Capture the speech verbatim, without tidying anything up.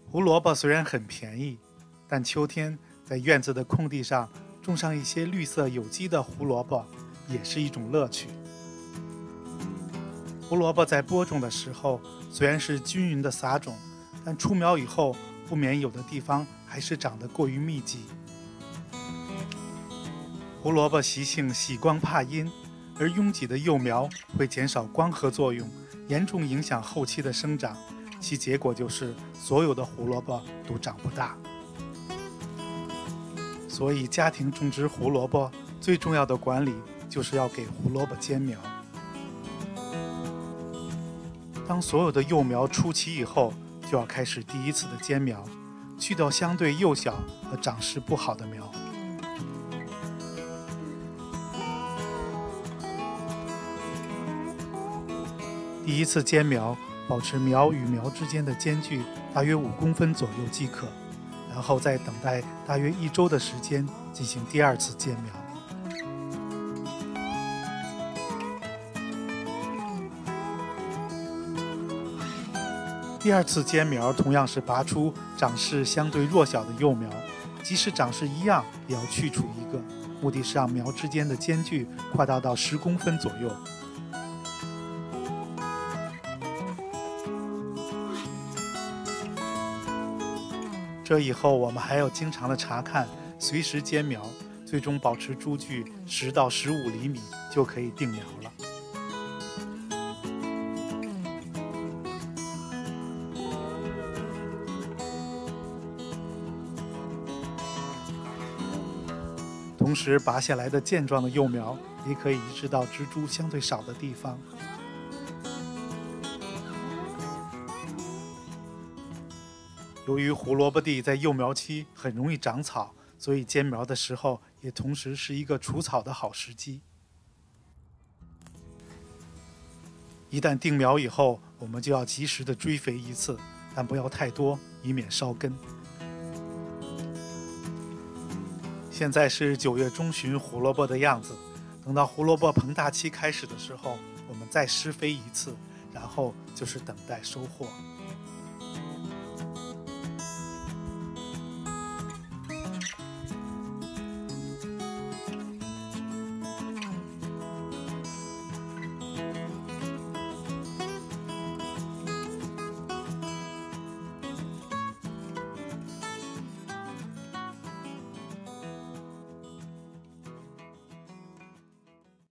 胡萝卜虽然很便宜，但秋天在院子的空地上种上一些绿色有机的胡萝卜，也是一种乐趣。胡萝卜在播种的时候虽然是均匀的撒种，但出苗以后不免有的地方还是长得过于密集。胡萝卜习性喜光怕阴，而拥挤的幼苗会减少光合作用，严重影响后期的生长，其结果就是所有的胡萝卜都长不大。所以家庭种植胡萝卜最重要的管理就是要给胡萝卜间苗。当所有的幼苗出齐以后，就要开始第一次的间苗，去掉相对幼小和长势不好的苗。第一次间苗，保持苗与苗之间的间距大约五公分左右即可，然后再等待大约一周的时间进行第二次间苗。第二次间苗同样是拔出长势相对弱小的幼苗，即使长势一样，也要去除一个，目的是让苗之间的间距扩大到十公分左右。这以后我们还要经常的查看，随时间苗，最终保持株距十到十五厘米就可以定苗了。同时拔下来的健壮的幼苗也可以移植到植株相对少的地方。由于胡萝卜地在幼苗期很容易长草，所以间苗的时候也同时是一个除草的好时机。一旦定苗以后，我们就要及时的追肥一次，但不要太多，以免烧根。现在是九月中旬胡萝卜的样子，等到胡萝卜膨大期开始的时候，我们再施肥一次，然后就是等待收获。